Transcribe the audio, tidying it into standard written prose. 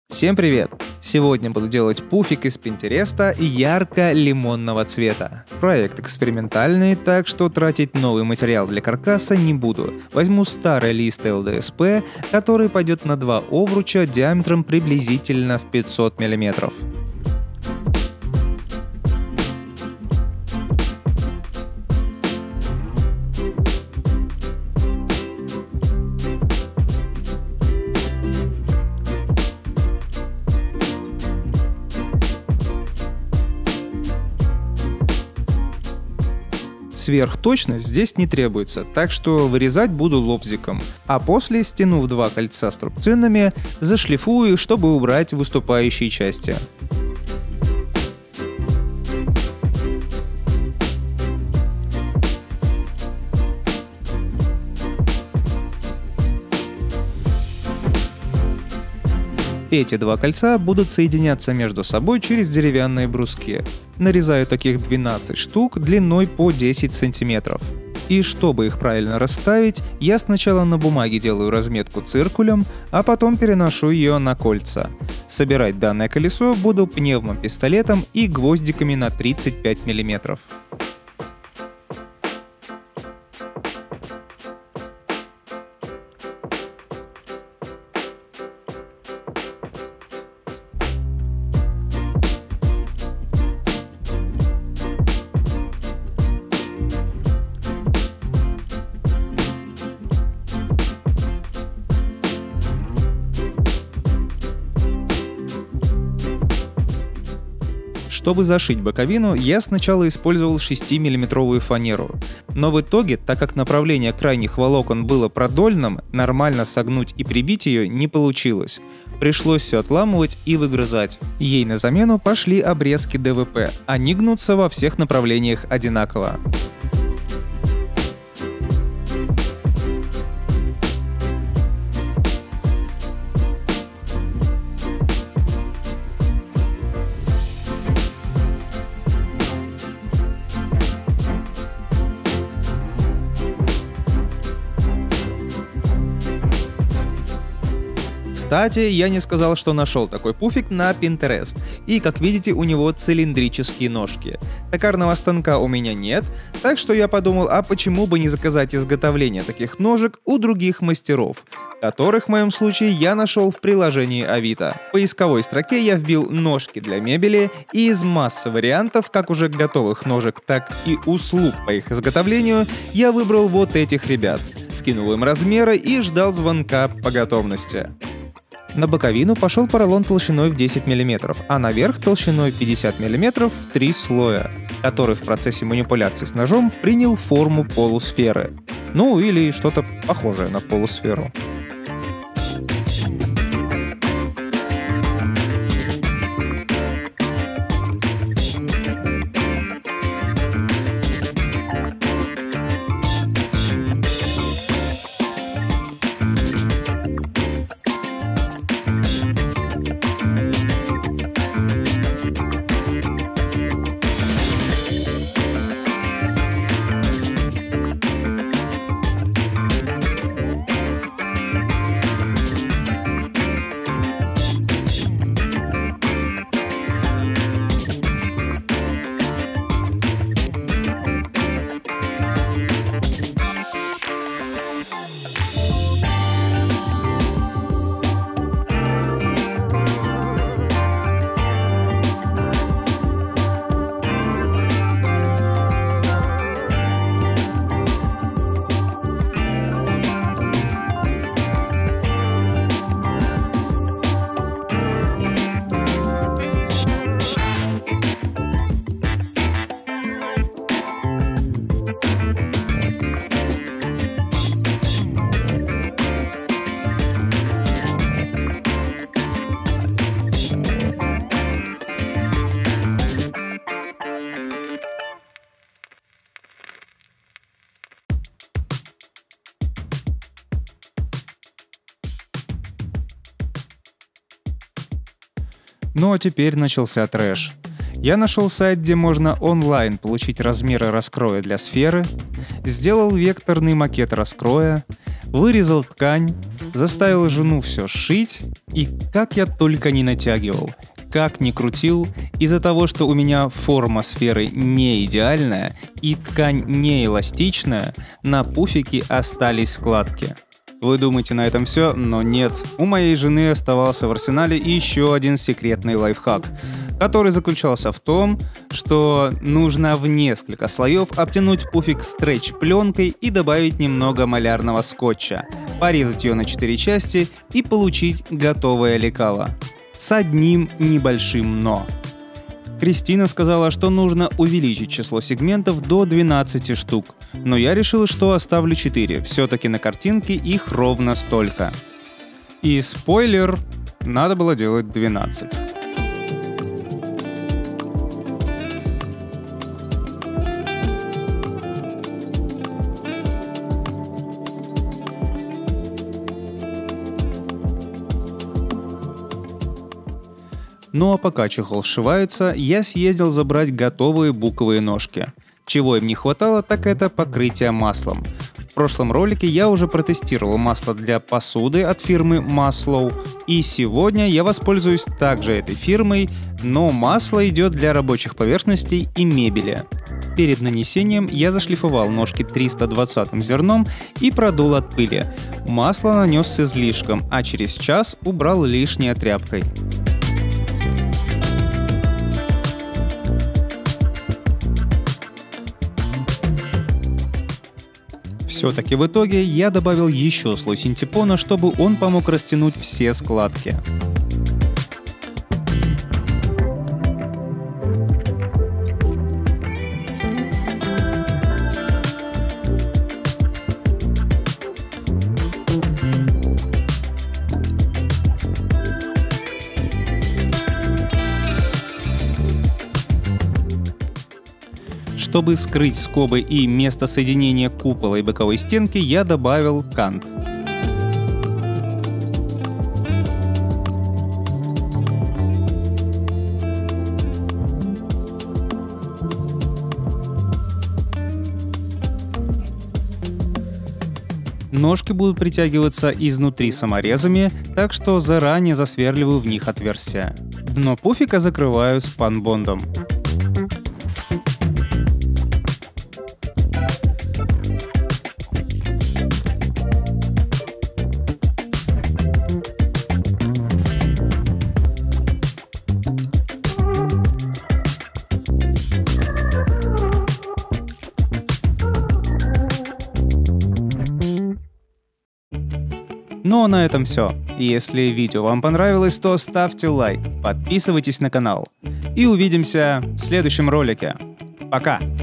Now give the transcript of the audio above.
Всем привет! Сегодня буду делать пуфик из Пинтереста ярко-лимонного цвета. Проект экспериментальный, так что тратить новый материал для каркаса не буду. Возьму старый лист ЛДСП, который пойдет на два обруча диаметром приблизительно в 500 мм. Сверхточность здесь не требуется, так что вырезать буду лобзиком, а после, стянув два кольца струбцинами, зашлифую, чтобы убрать выступающие части. Эти два кольца будут соединяться между собой через деревянные бруски. Нарезаю таких 12 штук длиной по 10 сантиметров. И чтобы их правильно расставить, я сначала на бумаге делаю разметку циркулем, а потом переношу ее на кольца. Собирать данное колесо буду пневмопистолетом и гвоздиками на 35 мм. Чтобы зашить боковину, я сначала использовал 6-мм фанеру. Но в итоге, так как направление крайних волокон было продольным, нормально согнуть и прибить ее не получилось. Пришлось все отламывать и выгрызать. Ей на замену пошли обрезки ДВП, они гнутся во всех направлениях одинаково. Кстати, я не сказал, что нашел такой пуфик на Pinterest, и как видите, у него цилиндрические ножки. Токарного станка у меня нет, так что я подумал, а почему бы не заказать изготовление таких ножек у других мастеров, которых в моем случае я нашел в приложении Авито. В поисковой строке я вбил ножки для мебели, и из массы вариантов, как уже готовых ножек, так и услуг по их изготовлению, я выбрал вот этих ребят, скинул им размеры и ждал звонка по готовности. На боковину пошел поролон толщиной в 10 мм, а наверх толщиной 50 мм в 3 слоя, который в процессе манипуляции с ножом принял форму полусферы. Ну или что-то похожее на полусферу. Ну а теперь начался трэш. Я нашел сайт, где можно онлайн получить размеры раскроя для сферы, сделал векторный макет раскроя, вырезал ткань, заставил жену все сшить И как я только не натягивал, как ни крутил, из-за того, что у меня форма сферы не идеальная и ткань не эластичная, на пуфике остались складки. Вы думаете, на этом все? Но нет. У моей жены оставался в арсенале еще один секретный лайфхак, который заключался в том, что нужно в несколько слоев обтянуть пуфик стретч-пленкой и добавить немного малярного скотча, порезать ее на 4 части и получить готовое лекало. С одним небольшим «но». Кристина сказала, что нужно увеличить число сегментов до 12 штук, но я решил, что оставлю 4, все-таки на картинке их ровно столько. И спойлер, надо было делать 12. Ну а пока чехол сшивается, я съездил забрать готовые буковые ножки. Чего им не хватало, так это покрытие маслом. В прошлом ролике я уже протестировал масло для посуды от фирмы Maslow, и сегодня я воспользуюсь также этой фирмой, но масло идет для рабочих поверхностей и мебели. Перед нанесением я зашлифовал ножки 320 зерном и продул от пыли. Масло нанес с излишком, а через час убрал лишней тряпкой. Все-таки в итоге я добавил еще слой синтепона, чтобы он помог растянуть все складки. Чтобы скрыть скобы и место соединения купола и боковой стенки, я добавил кант. Ножки будут притягиваться изнутри саморезами, так что заранее засверливаю в них отверстия. Дно пуфика закрываю спанбондом. Ну а на этом все. Если видео вам понравилось, то ставьте лайк, подписывайтесь на канал. И увидимся в следующем ролике. Пока!